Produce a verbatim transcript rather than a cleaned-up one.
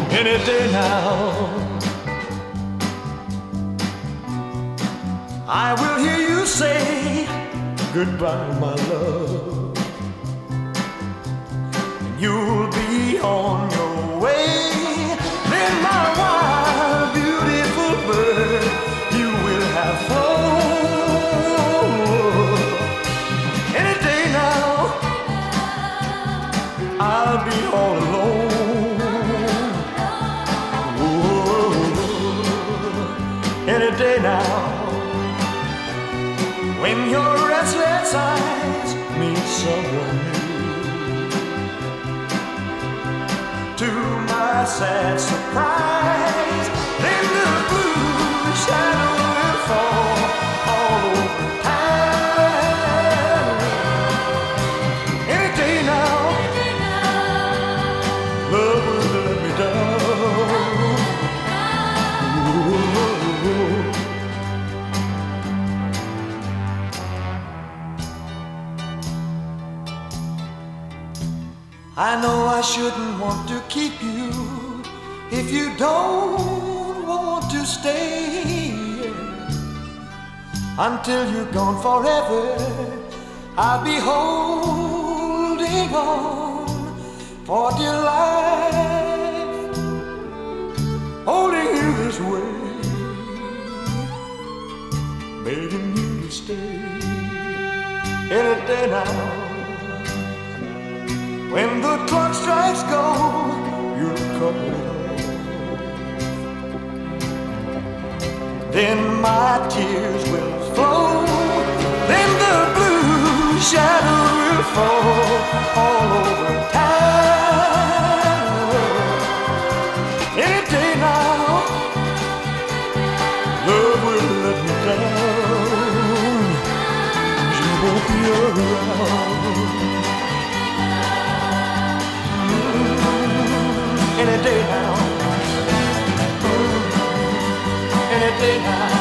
any day now. I will hear you say goodbye, my love. You'll be on your way. Then my wild, beautiful bird, you will have flown. Any day now, I'll be all alone. Whoa. Any day now, when your restless eyes meet someone new. To my sad surprise, then the blue shadow will fall all over town. Any day now, love will let me down. Ooh. I know I shouldn't want to keep you if you don't want to stay. Until you're gone forever, I'll be holding on for dear life, holding you this way, begging you to stay any day now. When the clock strikes gold, you'll come home. Then my tears will flow. Then the blue shadow will fall all over town. Any day now, love will let me down. You won't be around. Any day now, any day now.